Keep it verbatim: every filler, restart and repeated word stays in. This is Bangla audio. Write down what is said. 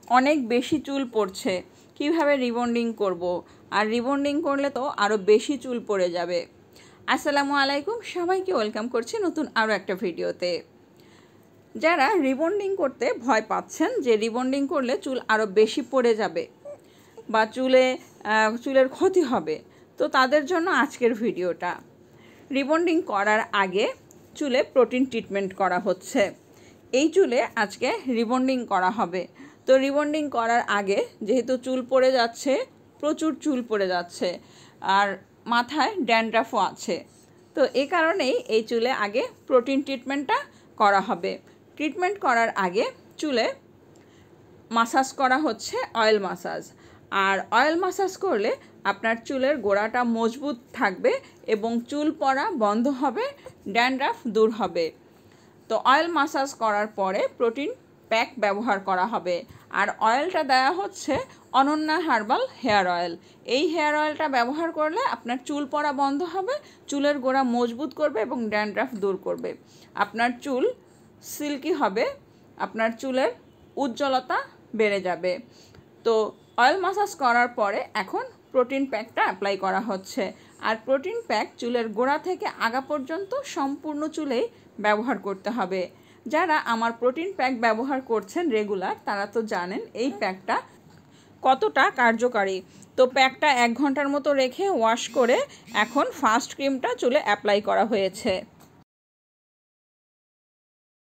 অনেক বেশি চুল পড়ছে, কিভাবে রিবন্ডিং করব, আর রিবন্ডিং করলে তো আরও বেশি চুল পড়ে যাবে। আসসালামু আলাইকুম, সবাইকে ওয়েলকাম করছি নতুন আরও একটা ভিডিওতে। যারা রিবন্ডিং করতে ভয় পাচ্ছেন যে রিবন্ডিং করলে চুল আরও বেশি পড়ে যাবে বা চুলে চুলের ক্ষতি হবে, তো তাদের জন্য আজকের ভিডিওটা। রিবন্ডিং করার আগে চুলে প্রোটিন ট্রিটমেন্ট করা হচ্ছে। এই চুলে আজকে রিবন্ডিং করা হবে। তো রিবন্ডিং করার আগে যেহেতু চুল পড়ে যাচ্ছে, প্রচুর চুল পড়ে যাচ্ছে, আর মাথায় ড্যান্ড্রাফও আছে, তো এই কারণেই এই চুলে আগে প্রোটিন ট্রিটমেন্টটা করা হবে। ট্রিটমেন্ট করার আগে চুলে মাসাজ করা হচ্ছে অয়েল মাসাজ। আর অয়েল মাসাজ করলে আপনার চুলের গোড়াটা মজবুত থাকবে এবং চুল পড়া বন্ধ হবে, ড্যান্ড্রাফ দূর হবে। তো অয়েল মাসাজ করার পরে প্রোটিন প্যাক ব্যবহার করা হবে। আর অয়েলটা দেওয়া হচ্ছে অনন্যা হার্বাল হেয়ার অয়েল। এই হেয়ার অয়েলটা ব্যবহার করলে আপনার চুল পড়া বন্ধ হবে, চুলের গোড়া মজবুত করবে এবং ড্যান্ড্রাফ দূর করবে। আপনার চুল সিল্কি হবে, আপনার চুলের উজ্জ্বলতা বেড়ে যাবে। তো অয়েল মাসাজ করার পরে এখন প্রোটিন প্যাকটা অ্যাপ্লাই করা হচ্ছে। আর প্রোটিন প্যাক চুলের গোড়া থেকে আগা পর্যন্ত সম্পূর্ণ চুলেই ব্যবহার করতে হবে। যারা আমার প্রোটিন প্যাক ব্যবহার করছেন রেগুলার, তারা তো জানেন এই প্যাকটা কতটা কার্যকারী। তো প্যাকটা এক ঘন্টার মতো রেখে ওয়াশ করে এখন ফার্স্ট ক্রিমটা চুলে অ্যাপ্লাই করা হয়েছে।